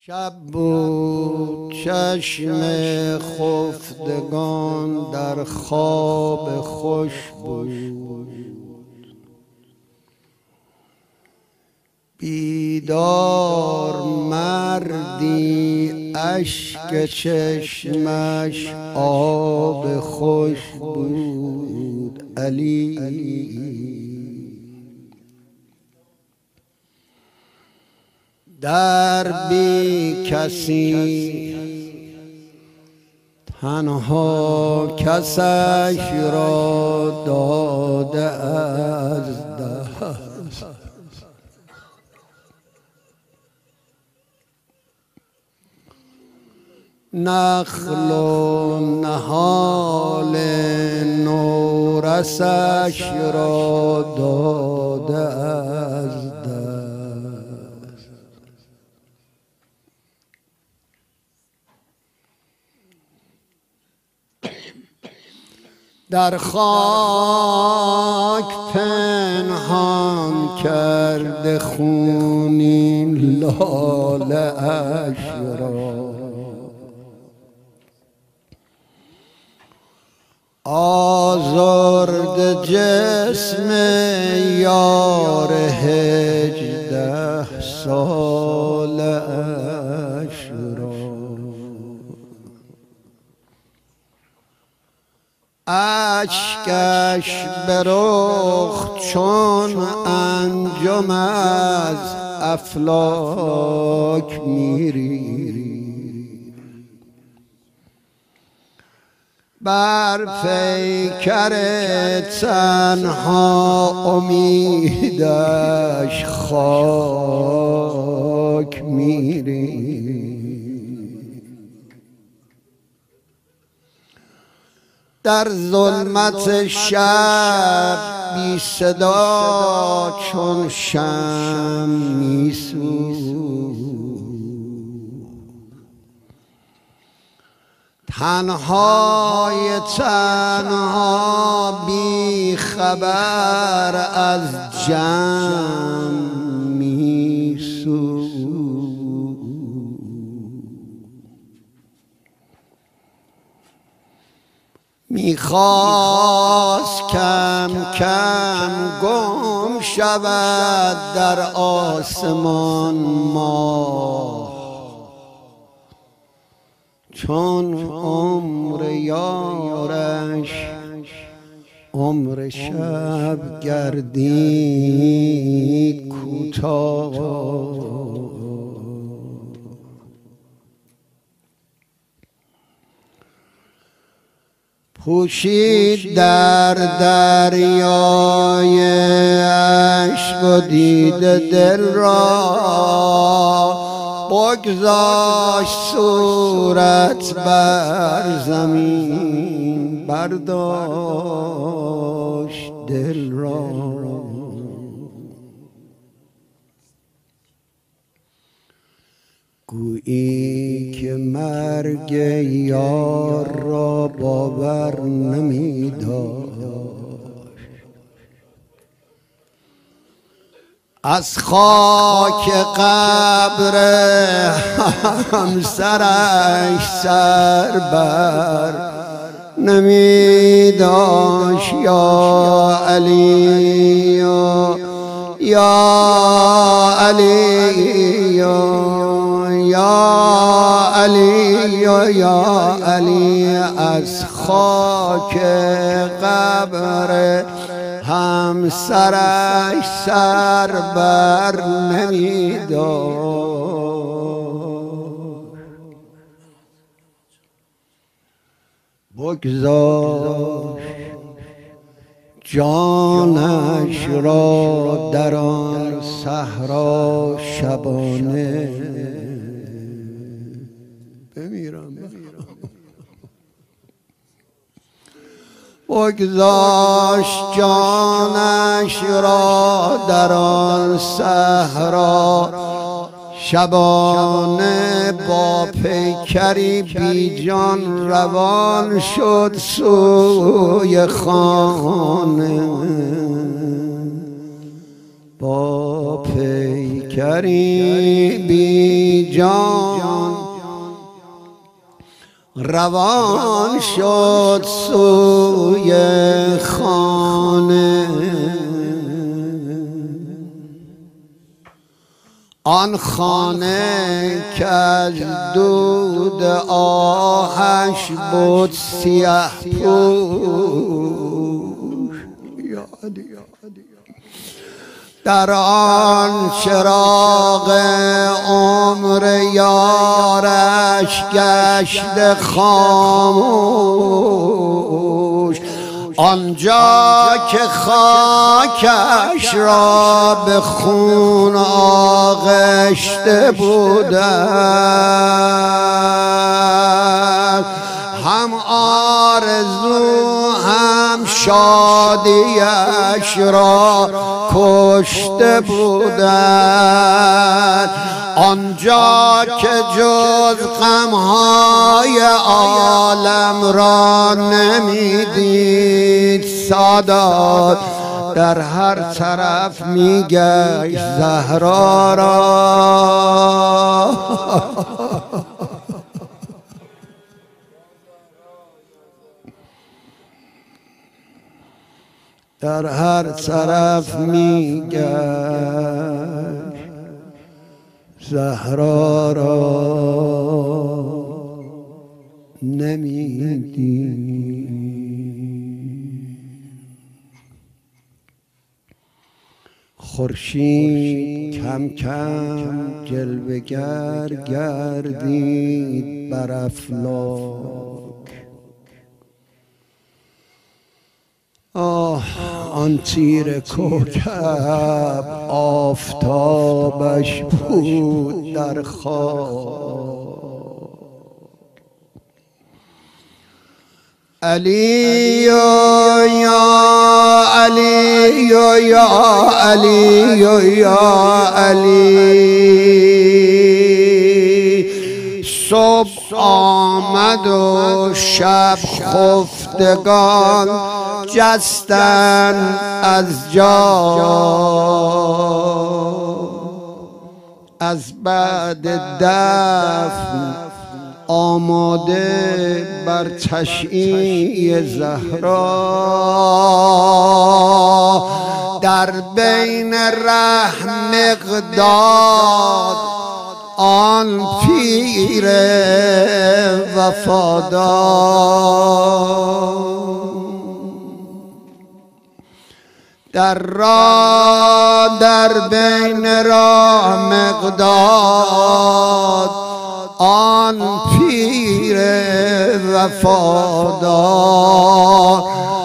شب بود چشم خفتگان در خواب خوش بود، بیدار مردی اشک چشمش آب خوش بود. علی در بی کسی تنها کسش را داده از دست، نخل و نهال نورسش را داده از دست. در خاک پنهان کرده خونین لاله اش را، آزرد جسم یار 18 ساله اش را، اشکش به رخ چون انجم از افلاک میری، بر پیکر تنها امیدش خاک میری. در ظلمت شب بی صدا چون شمع میسوزی، تنهای تنها بی خبر از جمع میسوزی. میخواست کم کم گم شود در آسمان ماه، چون عمر یارش عمر شب گردید کوتاه. پوشید در دریای عشق و دید دل را، بگذاشت صورت بر زمین، برداشت دل را. گویی که مرگ یار را باور نمی داشت، از خاک قبر همسرش سر بر نمی داشت. یا علی یا علی یا علی یا علی، از خاک قبر همسرش سر بر نمی داشت. بگذاشت جانش را در آن صحرا شبانه بمیرم. بگذاشت جانش را در آن صحرا شبانه، با پیکری بی جان روان شد سوی خانه، با پیکری کریمی جان روان شد سوی خانه. آن خانه که از دود آهش بود سیه پوش، در آن چراغ عمر یارش گشت خاموش. آنجا که خاکش را به خون آغشته بودند، هم آرزو هم شادیش را کشته بودند. آنجا که جز غمهای عالم را نمیدید سادات، در هر طرف میگشت زهرا را. در هر طرف میگشت زهرا را نمیدید. خورشید کم کم جلوه‌گر گردید بر افلاک. آن تیر کوکب آفتابش بود در خواب. علی یا علی یا علی یا علی. صبح آمد و شب خفتگان جستند از جا. از بعد دفن آماده بر تشییع زهرا، در بین ره مقداد آن پیر وفادار. در بین راه مقداد آن پیر وفادار.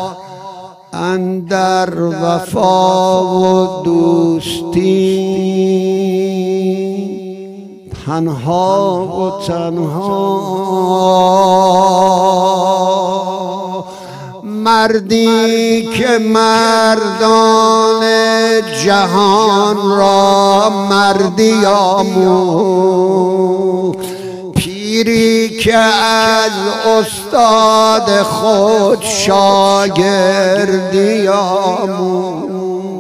اندر وفا و دوستی تنها و تنها، مردی که مردان جهان را مردی آموخت، پیری که از استاد خود شاگردی آموخت.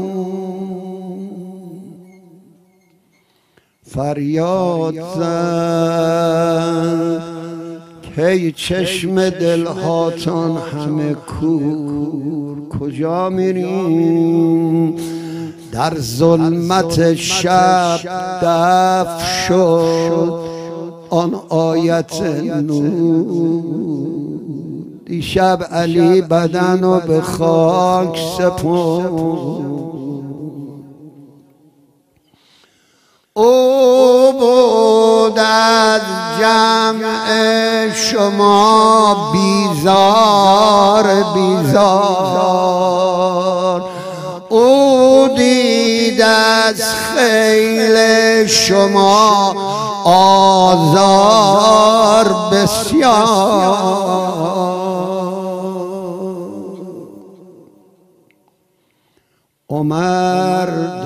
فریاد زد ای چشم دلهاتان همه کور، کجا میرین؟ در ظلمت شب دفع شد آن آیت نور. دیشب علی بدن و به خاک سپرد. او بود از جمع شما بیزار بیزار. او دید از خیل شما آزار بسیار. عمر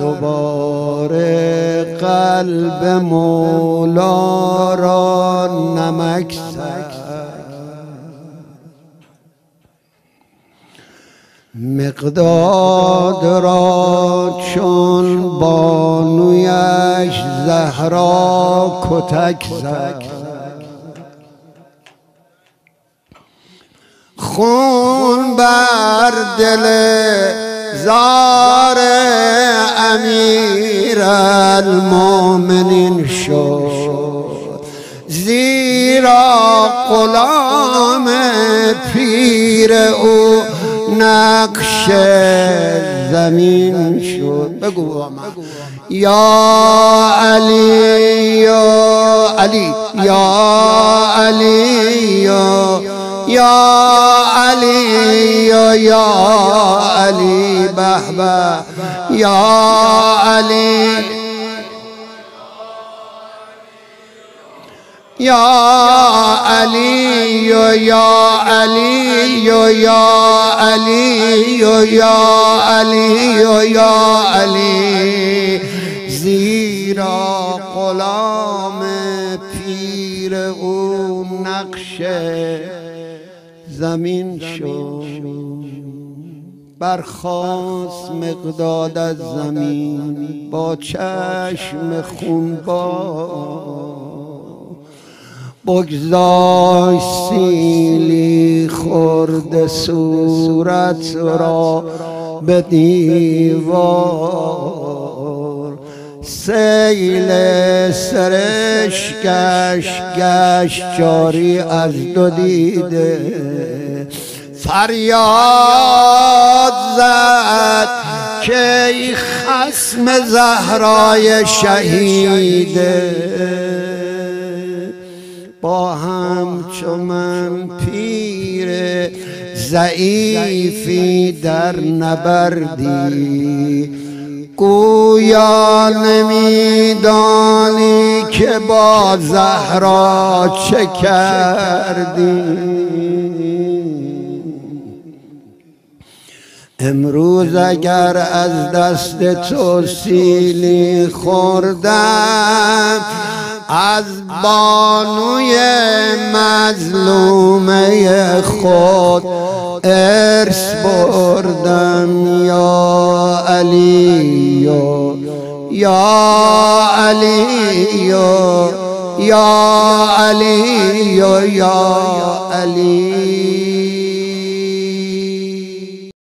دوباره قلب مولا را نمک زد. مقداد را چون بانویش زهرا کتک زد، خون بر دل زار امیر المؤمنین شد، زیرا غلام پیر او نقش زمین شد. بگو یا علی یا علی یا علی یا علی یا علی به به یا علی یا علی یا علی یا علی یا علی یا علی، زیرا غلام پیر او نقش زمین شد. برخاست مقداد از زمین با چشم خونبار، بگذاشت سیلی خورد صورت را به دیوار، سیل سرشکش گشت جاری از دو دیده، فریاد زد که ای خصم زهرای شهیده، با همچو من پیر ضعیفی در نبردی، گویا نمیدانی که با زهرا چه کردی. امروز اگر از دست تو سیلی خوردم، از بانوی مظلومه خود ارث بردم. یا علی یا علی یا علی یا علی